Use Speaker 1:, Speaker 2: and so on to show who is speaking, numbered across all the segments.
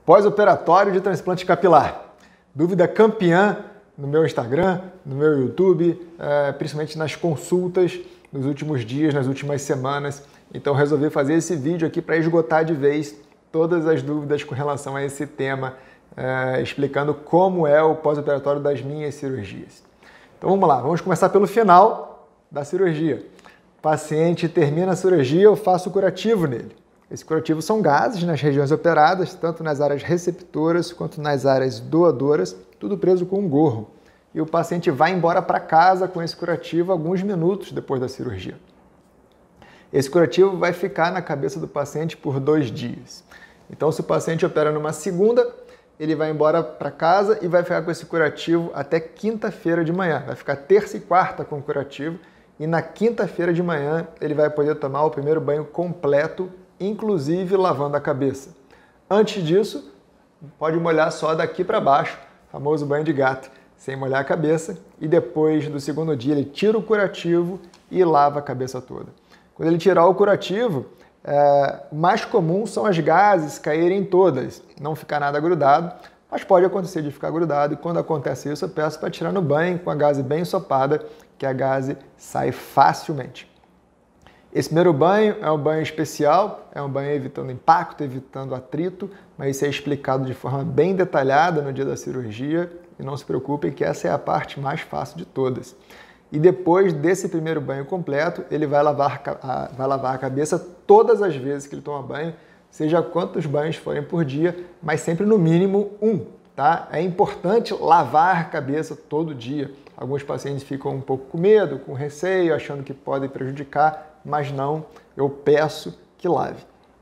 Speaker 1: Pós-operatório de transplante capilar. Dúvida campeã no meu Instagram, no meu YouTube, principalmente nas consultas nos últimos dias, nas últimas semanas. Então resolvi fazer esse vídeo aqui para esgotar de vez todas as dúvidas com relação a esse tema, explicando como é o pós-operatório das minhas cirurgias. Então vamos lá, vamos começar pelo final da cirurgia. O paciente termina a cirurgia, eu faço o curativo nele. Esse curativo são gases nas regiões operadas, tanto nas áreas receptoras quanto nas áreas doadoras, tudo preso com um gorro. E o paciente vai embora para casa com esse curativo alguns minutos depois da cirurgia. Esse curativo vai ficar na cabeça do paciente por 2 dias. Então, se o paciente opera numa segunda, ele vai embora para casa e vai ficar com esse curativo até quinta-feira de manhã. Vai ficar terça e quarta com o curativo e na quinta-feira de manhã ele vai poder tomar o primeiro banho completo, inclusive lavando a cabeça. Antes disso, pode molhar só daqui para baixo, famoso banho de gato, sem molhar a cabeça, e depois do segundo dia ele tira o curativo e lava a cabeça toda. Quando ele tirar o curativo, o mais comum são as gases caírem todas, não ficar nada grudado, mas pode acontecer de ficar grudado, e quando acontece isso eu peço para tirar no banho com a gaze bem ensopada, que a gaze sai facilmente. Esse primeiro banho é um banho especial, é um banho evitando impacto, evitando atrito, mas isso é explicado de forma bem detalhada no dia da cirurgia, e não se preocupem que essa é a parte mais fácil de todas. E depois desse primeiro banho completo, ele vai lavar a cabeça todas as vezes que ele toma banho, seja quantos banhos forem por dia, mas sempre no mínimo 1, tá? É importante lavar a cabeça todo dia. Alguns pacientes ficam um pouco com medo, com receio, achando que podem prejudicar, mas não, eu peço que lave.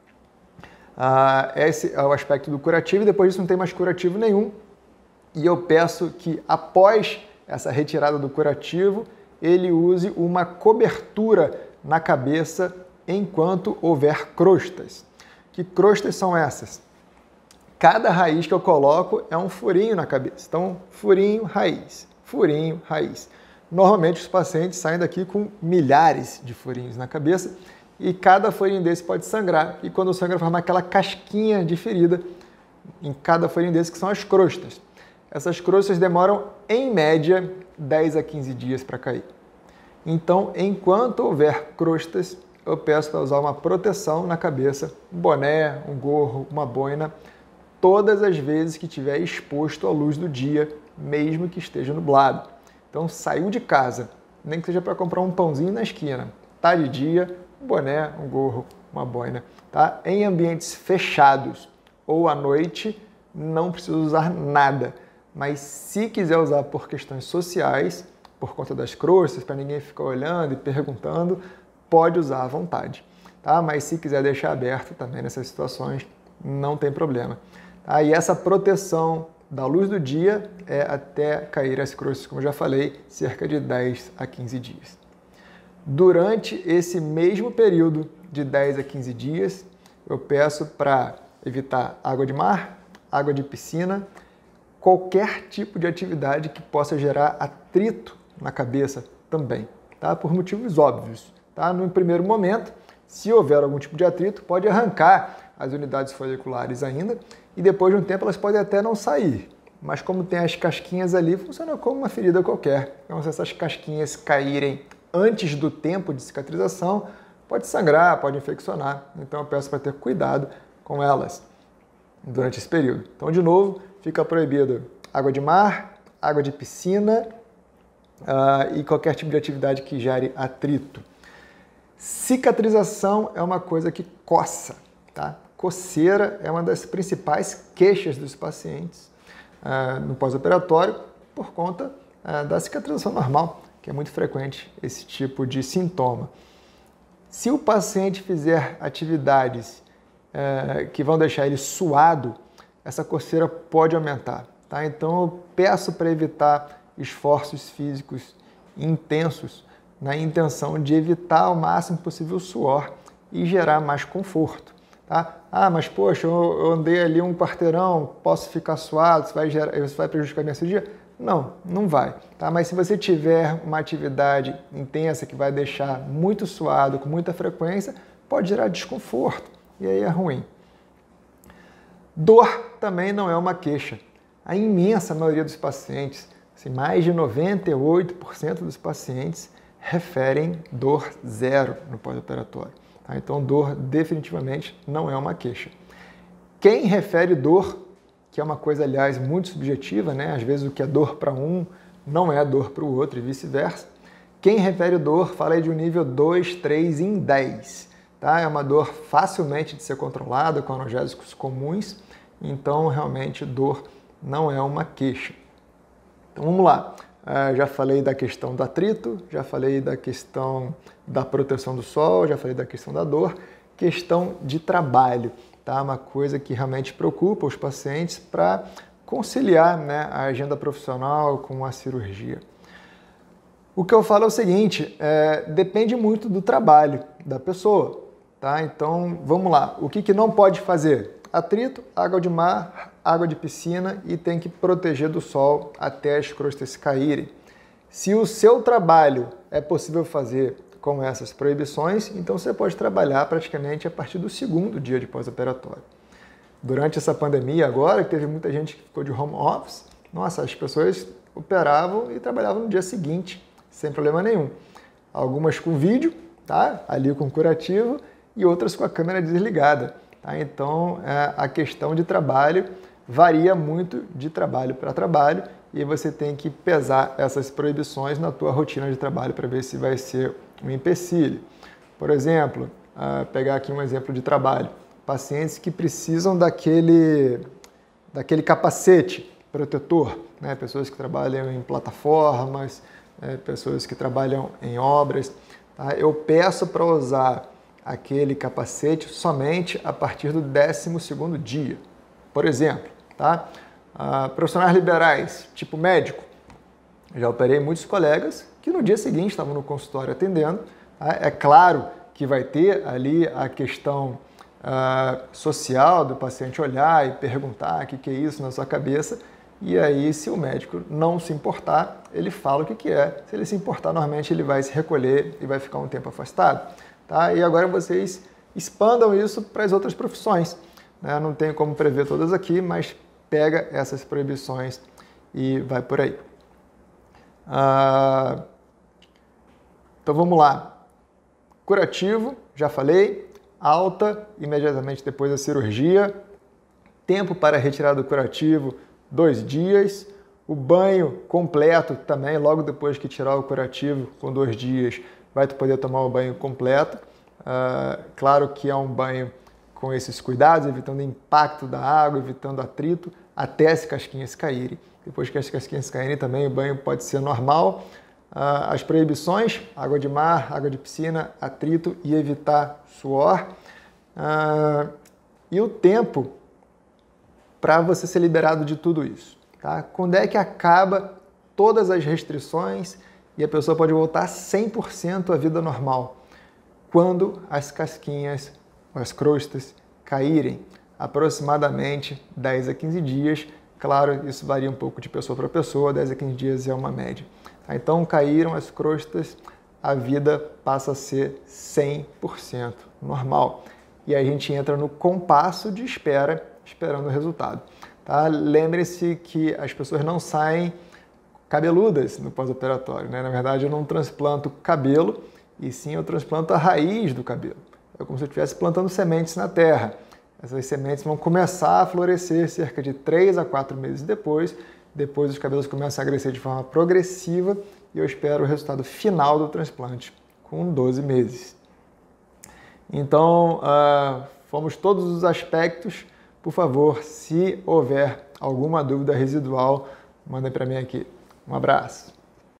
Speaker 1: Esse é o aspecto do curativo, e depois disso não tem mais curativo nenhum. E eu peço que após essa retirada do curativo, ele use uma cobertura na cabeça enquanto houver crostas. Que crostas são essas? Cada raiz que eu coloco é um furinho na cabeça. Então, furinho, raiz, furinho, raiz. Normalmente os pacientes saem daqui com milhares de furinhos na cabeça e cada furinho desse pode sangrar. E quando sangra, forma aquela casquinha de ferida em cada furinho desse, que são as crostas. Essas crostas demoram, em média, 10 a 15 dias para cair. Então, enquanto houver crostas, eu peço para usar uma proteção na cabeça, um boné, um gorro, uma boina, todas as vezes que estiver exposto à luz do dia, mesmo que esteja nublado. Então, saiu de casa, nem que seja para comprar um pãozinho na esquina, tá de dia, um boné, um gorro, uma boina. Tá? Em ambientes fechados ou à noite, não precisa usar nada. Mas se quiser usar por questões sociais, por conta das crostas, para ninguém ficar olhando e perguntando, pode usar à vontade. Tá? Mas se quiser deixar aberto também nessas situações, não tem problema. Tá? E essa proteção da luz do dia é até cair as crostas, como eu já falei, cerca de 10 a 15 dias. Durante esse mesmo período de 10 a 15 dias, eu peço para evitar água de mar, água de piscina, qualquer tipo de atividade que possa gerar atrito na cabeça também, tá? Por motivos óbvios. Tá? No primeiro momento, se houver algum tipo de atrito, pode arrancar as unidades foliculares ainda e depois de um tempo elas podem até não sair. Mas como tem as casquinhas ali, funciona como uma ferida qualquer. Então, se essas casquinhas caírem antes do tempo de cicatrização, pode sangrar, pode infeccionar. Então, eu peço para ter cuidado com elas durante esse período. Então, de novo, fica proibido água de mar, água de piscina e qualquer tipo de atividade que gere atrito. Cicatrização é uma coisa que coça, tá? Coceira é uma das principais queixas dos pacientes no pós-operatório por conta da cicatrização normal, que é muito frequente esse tipo de sintoma. Se o paciente fizer atividades que vão deixar ele suado, essa coceira pode aumentar. Tá? Então eu peço para evitar esforços físicos intensos na intenção de evitar ao máximo possível o suor e gerar mais conforto. Tá? Ah, mas poxa, eu andei ali um quarteirão, posso ficar suado, isso vai prejudicar a minha cirurgia? Não, não vai. Tá? Mas se você tiver uma atividade intensa que vai deixar muito suado, com muita frequência, pode gerar desconforto e aí é ruim. Dor também não é uma queixa. A imensa maioria dos pacientes, assim, mais de 98% dos pacientes, referem dor zero no pós-operatório. Tá? Então, dor definitivamente não é uma queixa. Quem refere dor, que é uma coisa, aliás, muito subjetiva, né? Às vezes o que é dor para um não é dor para o outro e vice-versa. Quem refere dor fala aí de um nível 2, 3 em 10. Tá? É uma dor facilmente de ser controlada com analgésicos comuns, então realmente dor não é uma queixa. Então vamos lá. Já falei da questão do atrito, já falei da questão da proteção do sol, já falei da questão da dor, questão de trabalho, tá? Uma coisa que realmente preocupa os pacientes para conciliar, né, a agenda profissional com a cirurgia. O que eu falo é o seguinte, depende muito do trabalho da pessoa, tá? Então vamos lá, o que não pode fazer? Atrito, água de mar, água de piscina e tem que proteger do sol até as crostas caírem. Se o seu trabalho é possível fazer com essas proibições, então você pode trabalhar praticamente a partir do segundo dia de pós-operatório. Durante essa pandemia agora, que teve muita gente que ficou de home office, nossa, as pessoas operavam e trabalhavam no dia seguinte, sem problema nenhum. Algumas com vídeo, tá? Ali com curativo, e outras com a câmera desligada. Tá? Então, a questão de trabalho varia muito de trabalho para trabalho e você tem que pesar essas proibições na tua rotina de trabalho para ver se vai ser um empecilho. Por exemplo, pegar aqui um exemplo de trabalho. Pacientes que precisam daquele capacete protetor, né? Pessoas que trabalham em plataformas, pessoas que trabalham em obras. Tá? Eu peço para usar aquele capacete somente a partir do 12º dia. Por exemplo, tá? Profissionais liberais, tipo médico, já operei muitos colegas que no dia seguinte estavam no consultório atendendo. Tá? É claro que vai ter ali a questão social do paciente olhar e perguntar o que é isso na sua cabeça, e aí se o médico não se importar, ele fala o que é. Se ele se importar, normalmente ele vai se recolher e vai ficar um tempo afastado. Tá? E agora vocês expandam isso para as outras profissões. Né? Não tenho como prever todas aqui, mas pega essas proibições e vai por aí. Então vamos lá. Curativo, já falei. Alta, imediatamente depois da cirurgia. Tempo para retirar do curativo, 2 dias. O banho completo também, logo depois que tirar o curativo, com 2 dias, vai poder tomar o banho completo. Claro que é um banho com esses cuidados, evitando o impacto da água, evitando atrito, até as casquinhas caírem. Depois que as casquinhas caírem também, o banho pode ser normal. As proibições, água de mar, água de piscina, atrito e evitar suor. E o tempo para você ser liberado de tudo isso. Tá? Quando é que acaba todas as restrições e a pessoa pode voltar 100% à vida normal? Quando as casquinhas, as crostas, caírem, aproximadamente 10 a 15 dias. Claro, isso varia um pouco de pessoa para pessoa, 10 a 15 dias é uma média. Então, caíram as crostas, a vida passa a ser 100% normal. E a gente entra no compasso de espera, esperando o resultado. Tá? Lembre-se que as pessoas não saem cabeludas no pós-operatório. Né? Na verdade, eu não transplanto cabelo, e sim eu transplanto a raiz do cabelo. É como se eu estivesse plantando sementes na terra. Essas sementes vão começar a florescer cerca de 3 a 4 meses depois. Depois os cabelos começam a crescer de forma progressiva e eu espero o resultado final do transplante com 12 meses. Então, fomos todos os aspectos. Por favor, se houver alguma dúvida residual, mandem para mim aqui. Um abraço.